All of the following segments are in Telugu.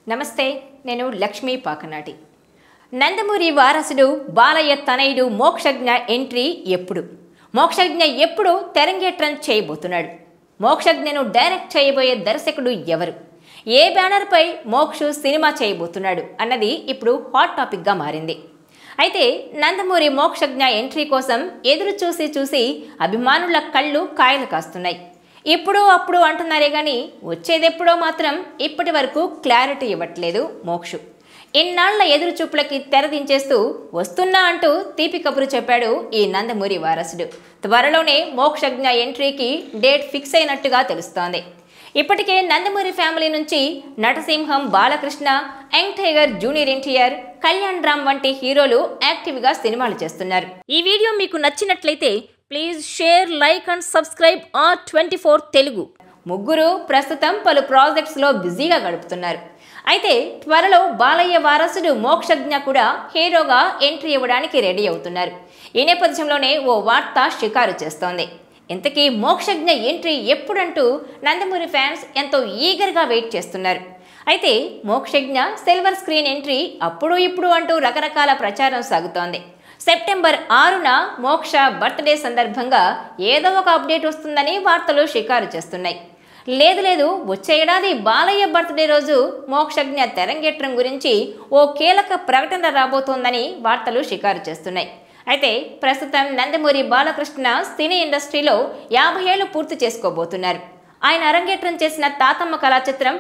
నమస్తే నేను లక్ష్మీ పాకనాటి. నందమూరి వారసుడు బాలయ్య తనయుడు మోక్షజ్ఞ ఎంట్రీ ఎప్పుడు? మోక్షజ్ఞ ఎప్పుడు తెరంగేట్రం చేయబోతున్నాడు? మోక్షజ్ఞను డైరెక్ట్ చేయబోయే దర్శకుడు ఎవరు? ఏ బ్యానర్పై మోక్షు సినిమా చేయబోతున్నాడు అన్నది ఇప్పుడు హాట్ టాపిక్గా మారింది. అయితే నందమూరి మోక్షజ్ఞ ఎంట్రీ కోసం ఎదురు చూసి అభిమానుల కళ్ళు కాయలు కాస్తున్నాయి. ఇప్పుడు అప్పుడు అంటున్నారే కానీ వచ్చేదెప్పుడో మాత్రం ఇప్పటి వరకు క్లారిటీ ఇవ్వట్లేదు మోక్షు. ఇన్నాళ్ల ఎదురు చూపులకి తెరదించేస్తూ వస్తున్నా అంటూ తీపి కబురు చెప్పాడు ఈ నందమూరి వారసుడు. త్వరలోనే మోక్షజ్ఞ ఎంట్రీకి డేట్ ఫిక్స్ అయినట్టుగా తెలుస్తోంది. ఇప్పటికే నందమూరి ఫ్యామిలీ నుంచి నటసింహం, Balakrishna, young tiger, junior NTR, Kalyan Ram వంటి హీరోలు యాక్టివ్గా సినిమాలు చేస్తున్నారు. ఈ వీడియో మీకు నచ్చినట్లయితే please share, like and subscribe R24 Telugu. ముగ్గురు ప్రస్తుతం పలు ప్రాజెక్ట్స్లో బిజీగా గడుపుతున్నారు. అయితే త్వరలో బాలయ్య వారసుడు మోక్షజ్ఞ కూడా హీరోగా ఎంట్రీ ఇవ్వడానికి రెడీ అవుతున్నారు. ఈ నేపథ్యంలోనే ఓ వార్త షికారు చేస్తోంది. ఇంతకీ మోక్షజ్ఞ ఎంట్రీ ఎప్పుడంటూ నందమూరి ఫ్యాన్స్ ఎంతో ఈగర్గా వెయిట్ చేస్తున్నారు. అయితే మోక్షజ్ఞ సిల్వర్ స్క్రీన్ ఎంట్రీ అప్పుడు ఇప్పుడు అంటూ రకరకాల ప్రచారం సాగుతోంది. సెప్టెంబర్ 6న మోక్ష బర్త్డే సందర్భంగా ఏదో ఒక అప్డేట్ వస్తుందని వార్తలు షికారు చేస్తున్నాయి. లేదు వచ్చే ఏడాది బాలయ్య బర్త్డే రోజు మోక్షజ్ఞ తెరంగేట్రం గురించి ఓ కీలక ప్రకటన రాబోతోందని వార్తలు షికారు చేస్తున్నాయి. అయితే ప్రస్తుతం నందమూరి బాలకృష్ణ సినీ ఇండస్ట్రీలో 50 ఏళ్లు పూర్తి చేసుకోబోతున్నారు. ఆయన అరంగేట్రం చేసిన తాతమ్మ కళా చిత్రం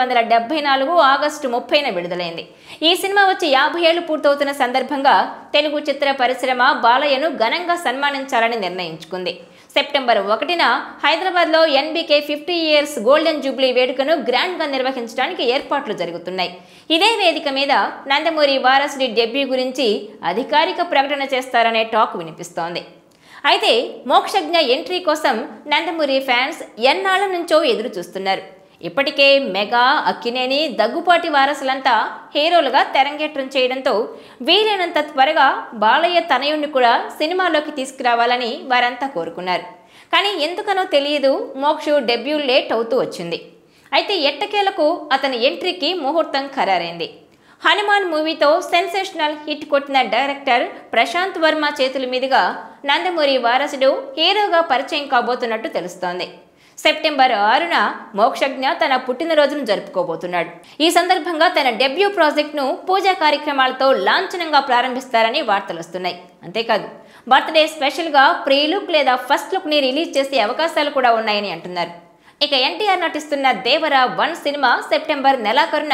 1974 ఆగస్టు 30న విడుదలైంది. ఈ సినిమా వచ్చి 50 ఏళ్లు పూర్తవుతున్న సందర్భంగా తెలుగు చిత్ర పరిశ్రమ బాలయ్యను ఘనంగా సన్మానించాలని నిర్ణయించుకుంది. సెప్టెంబర్ 1న హైదరాబాద్లో NBK 50 ఇయర్స్ గోల్డెన్ జూబ్లీ వేడుకను గ్రాండ్గా నిర్వహించడానికి ఏర్పాట్లు జరుగుతున్నాయి. ఇదే వేదిక మీద నందమూరి వారసుడి డెబ్యూ గురించి అధికారిక ప్రకటన చేస్తారనే టాక్ వినిపిస్తోంది. అయితే మోక్షజ్ఞ ఎంట్రీ కోసం నందమూరి ఫ్యాన్స్ ఎన్నాళ్ల నుంచో ఎదురు చూస్తున్నారు. ఇప్పటికే మెగా, అక్కినేని, దగ్గుపాటి వారసులంతా హీరోలుగా తెరంగేట్రం చేయడంతో వీలైనంత త్వరగా బాలయ్య తనయుణ్ణి కూడా సినిమాలోకి తీసుకురావాలని వారంతా కోరుకున్నారు. కానీ ఎందుకనో తెలియదు మోక్షు డెబ్యూ లేట్ అవుతూ వచ్చింది. అయితే ఎట్టకేలకు అతని ఎంట్రీకి ముహూర్తం ఖరారైంది. హనుమాన్ మూవీతో సెన్సేషనల్ హిట్ కొట్టిన డైరెక్టర్ ప్రశాంత్ వర్మ చేతుల మీదుగా నందమూరి వారసుడు హీరోగా పరిచయం కాబోతున్నట్టు తెలుస్తోంది. సెప్టెంబర్ 6న మోక్షజ్ఞ తన పుట్టినరోజును జరుపుకోబోతున్నాడు. ఈ సందర్భంగా తన డెబ్యూ ప్రాజెక్ట్ను పూజా కార్యక్రమాలతో లాంఛనంగా ప్రారంభిస్తారని వార్తలు వస్తున్నాయి. అంతేకాదు బర్త్డే స్పెషల్గా ప్రీ లుక్ లేదా ఫస్ట్ లుక్ని రిలీజ్ చేసే అవకాశాలు కూడా ఉన్నాయని అంటున్నారు. ఇక ఎన్టీఆర్ నటిస్తున్న దేవరా 1 సినిమా సెప్టెంబర్ నెలాఖరున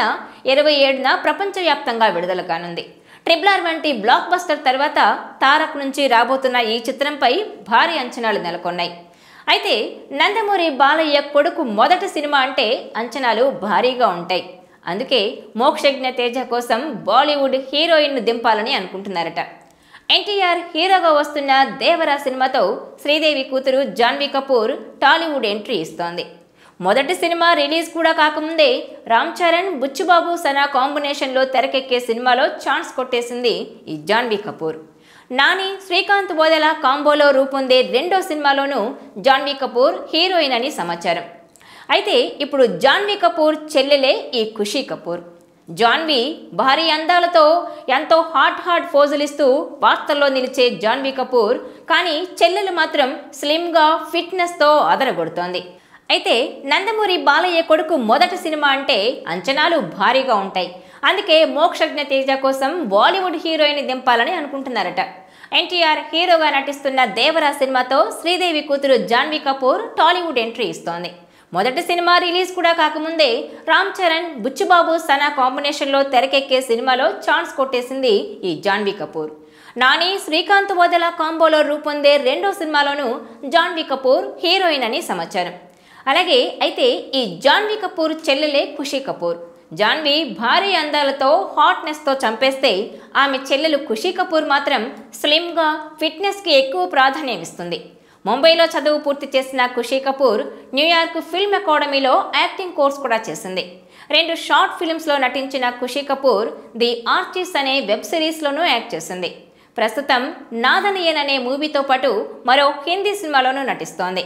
27న ప్రపంచవ్యాప్తంగా విడుదల కానుంది. RRR వంటి బ్లాక్ బస్టర్ తర్వాత తారక్ నుంచి రాబోతున్న ఈ చిత్రంపై భారీ అంచనాలు నెలకొన్నాయి. అయితే నందమూరి బాలయ్య కొడుకు మొదటి సినిమా అంటే అంచనాలు భారీగా ఉంటాయి. అందుకే మోక్షజ్ఞ తేజ కోసం బాలీవుడ్ హీరోయిన్ను దింపాలని అనుకుంటున్నారట. ఎన్టీఆర్ హీరోగా వస్తున్న దేవరా సినిమాతో శ్రీదేవి కూతురు జాన్వీ కపూర్ టాలీవుడ్ ఎంట్రీ ఇస్తోంది. మొదటి సినిమా రిలీజ్ కూడా కాకముందే రామ్ చరణ్, బుచ్చిబాబు, సనా కాంబినేషన్లో తెరకెక్కే సినిమాలో ఛాన్స్ కొట్టేసింది ఈ జాన్వీ కపూర్. నాని, శ్రీకాంత్ బోదెల కాంబోలో రూపొందే రెండో సినిమాలోనూ జాన్వీ కపూర్ హీరోయిన్ అని సమాచారం. అయితే ఇప్పుడు జాన్వీ కపూర్ చెల్లెలే ఈ ఖుషీ కపూర్. జాన్వీ భారీ అందాలతో ఎంతో హాట్ పోజులిస్తూ వార్తల్లో నిలిచే జాన్వీ కపూర్ కానీ చెల్లెలు మాత్రం స్లిమ్గా ఫిట్నెస్తో అదరగొడుతోంది. అయితే నందమూరి బాలయ్య కొడుకు మొదటి సినిమా అంటే అంచనాలు భారీగా ఉంటాయి. అందుకే మోక్షజ్ఞ తేజ కోసం బాలీవుడ్ హీరోయిన్ దింపాలని అనుకుంటున్నారట. ఎన్టీఆర్ హీరోగా నటిస్తున్న దేవరా సినిమాతో శ్రీదేవి కూతురు జాన్వీ కపూర్ టాలీవుడ్ ఎంట్రీ ఇస్తోంది. మొదటి సినిమా రిలీజ్ కూడా కాకముందే రామ్ చరణ్, బుచ్చిబాబు, సనా కాంబినేషన్లో తెరకెక్కే సినిమాలో ఛాన్స్ కొట్టేసింది ఈ జాన్వీ కపూర్. నాని, శ్రీకాంత్ బోదెల కాంబోలో రూపొందే రెండో సినిమాలోనూ జాన్వీ కపూర్ హీరోయిన్ అని సమాచారం. అలాగే అయితే ఈ జాన్వీ కపూర్ చెల్లెలే ఖుషీ కపూర్. జాన్వీ భారీ అందాలతో హాట్నెస్తో చంపేస్తే ఆమె చెల్లెలు ఖుషీ కపూర్ మాత్రం స్లిమ్గా ఫిట్నెస్కి ఎక్కువ ప్రాధాన్యం ఇస్తుంది. ముంబైలో చదువు పూర్తి చేసిన ఖుషీ కపూర్ న్యూయార్క్ ఫిల్మ్ అకాడమీలో యాక్టింగ్ కోర్స్ కూడా చేసింది. 2 షార్ట్ ఫిల్మ్స్లో నటించిన ఖుషీ కపూర్ ది ఆర్టిస్ట్ అనే వెబ్ సిరీస్లోనూ యాక్ట్ చేసింది. ప్రస్తుతం నాదనియన్ అనే మూవీతో పాటు మరో హిందీ సినిమాలోనూ నటిస్తోంది.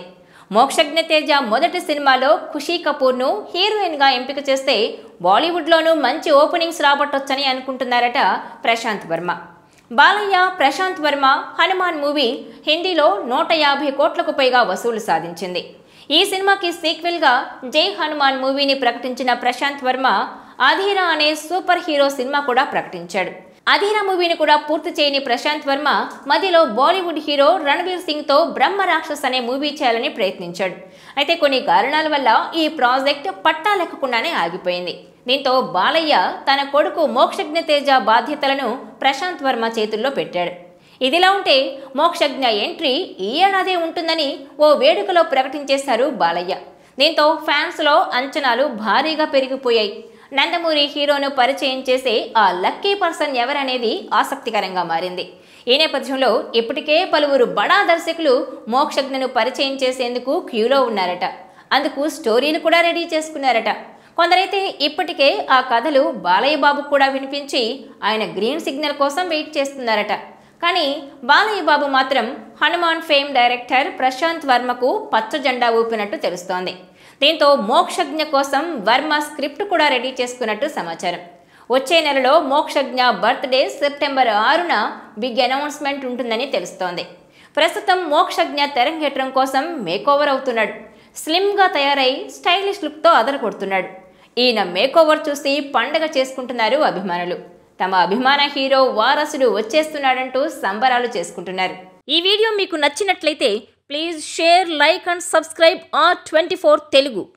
మోక్షజ్ఞ తేజ మొదటి సినిమాలో ఖుషీ కపూర్ను హీరోయిన్గా ఎంపిక చేస్తే బాలీవుడ్లోనూ మంచి ఓపెనింగ్స్ రాబట్టొచ్చని అనుకుంటున్నారట ప్రశాంత్ వర్మ. బాలయ్య, ప్రశాంత్ వర్మ హనుమాన్ మూవీ హిందీలో 150 కోట్లకు పైగా వసూలు సాధించింది. ఈ సినిమాకి సీక్వెల్గా జై హనుమాన్ మూవీని ప్రకటించిన ప్రశాంత్ వర్మ అధీరా అనే సూపర్ హీరో సినిమా కూడా ప్రకటించాడు. అధీరా మూవీని కూడా పూర్తి చేయని ప్రశాంత్ వర్మ మధ్యలో బాలీవుడ్ హీరో రణ్వీర్ సింగ్తో బ్రహ్మ రాక్షస్ అనే మూవీ చేయాలని ప్రయత్నించాడు. అయితే కొన్ని కారణాల వల్ల ఈ ప్రాజెక్ట్ పట్టాలెక్కకుండానే ఆగిపోయింది. దీంతో బాలయ్య తన కొడుకు మోక్షజ్ఞ తేజ బాధ్యతలను ప్రశాంత్ వర్మ చేతుల్లో పెట్టాడు. ఇదిలా ఉంటే మోక్షజ్ఞ ఎంట్రీ ఈ ఏడాదే ఉంటుందని ఓ వేడుకలో ప్రకటించేశారు బాలయ్య. దీంతో ఫ్యాన్స్లో అంచనాలు భారీగా పెరిగిపోయాయి. నందమూరి హీరోను పరిచయం చేసే ఆ లక్కీ పర్సన్ ఎవరనేది ఆసక్తికరంగా మారింది. ఈ నేపథ్యంలో ఇప్పటికే పలువురు బడా దర్శకులు మోక్షజ్ఞను పరిచయం చేసేందుకు క్యూలో ఉన్నారట. అందుకు స్టోరీలు కూడా రెడీ చేసుకున్నారట. కొందరైతే ఇప్పటికే ఆ కథలు బాలయ్య బాబుకు కూడా వినిపించి ఆయన గ్రీన్ సిగ్నల్ కోసం వెయిట్ చేస్తున్నారట. కానీ బాలయ్య బాబు మాత్రం హనుమాన్ ఫేమ్ డైరెక్టర్ ప్రశాంత్ వర్మకు పచ్చ జెండా ఊపినట్టు తెలుస్తోంది. దీంతో మోక్షజ్ఞ కోసం వర్మ స్క్రిప్ట్ కూడా రెడీ చేసుకున్నట్టు సమాచారం. వచ్చే నెలలో మోక్షజ్ఞ బర్త్డే సెప్టెంబర్ 6న బిగ్ అనౌన్స్మెంట్ ఉంటుందని తెలుస్తోంది. ప్రస్తుతం మోక్షజ్ఞ తెరంగేట్రం కోసం మేకోవర్ అవుతున్నాడు. స్లిమ్గా తయారై స్టైలిష్ లుక్తో అదరగొడుతున్నాడు. ఈయన మేకోవర్ చూసి పండగ చేసుకుంటున్నారు అభిమానులు. తమ అభిమాన హీరో వారసుడు వచ్చేస్తున్నాడంటూ సంబరాలు చేసుకుంటున్నారు. ఈ వీడియో మీకు నచ్చినట్లయితే please share, like and subscribe R24 Telugu.